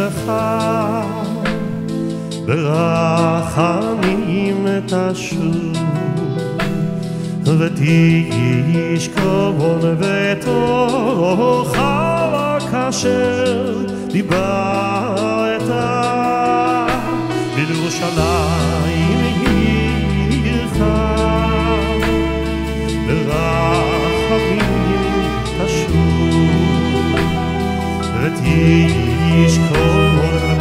לך ברחמים תשוב ותשכון ותאכל כאשר דיברת בירושלים עירך ברחמים תשוב ותשכון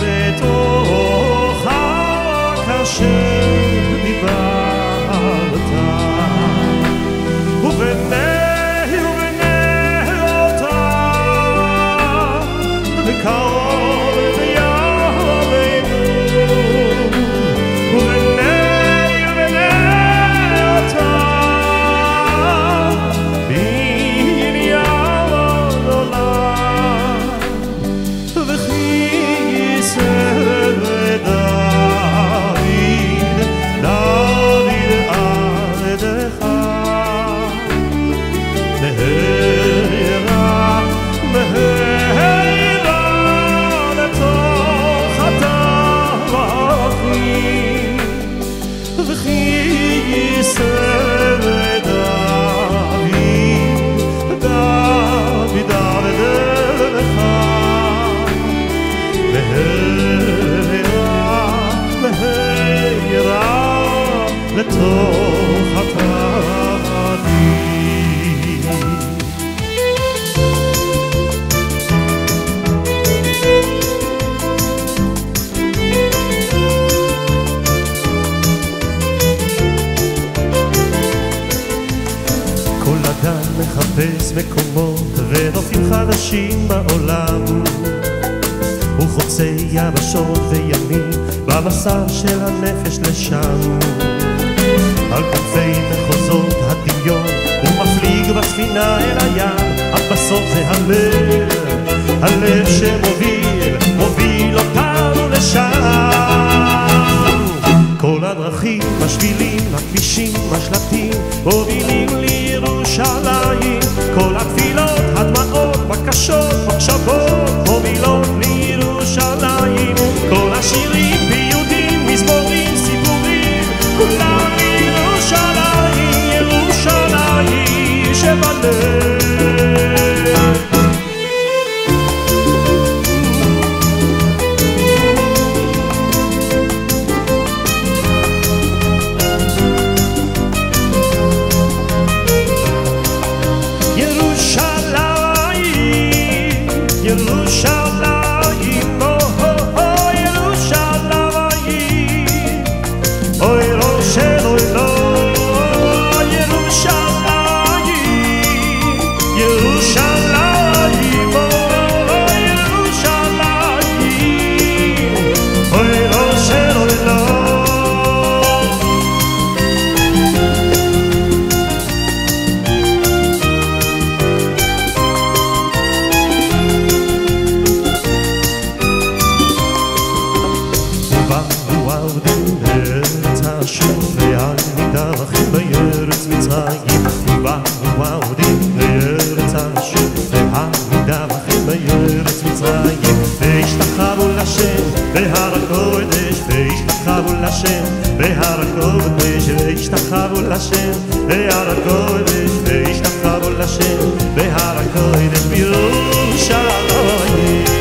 ותאכל כאשר דיברת ובני אותה בקרוב ויעמנו ובני אותה בניין העולם וכי ישראל דוד עבדך מהרה לתוך הטבחים וכי ישראל דוד עבדך מהרה לתוך הטבחים מחפש מקומות ונופים חדשים בעולם הוא חוצה יבשות וימים במסע של הנפש לשם על כנפי מחוזות הדמיון הוא מפליג בספינה אל הים אך בסוף זה הלב שמוביל אותנו לשם כל הדרכים, השבילים, הכבישים, השלטים מובילים לירושלים כל התפילות, הדמעות, בקשות, מחשבות מובילות לירושלים כל השירים, פיוטים, מזמורים, סיפורים כולם לירושלים, ירושלים שבלב בהר הקודש בירושלים